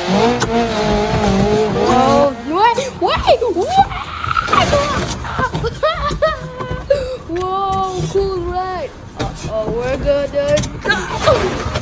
Whoa! Wait! Whoa! Cool ride. Uh oh, we're gonna go.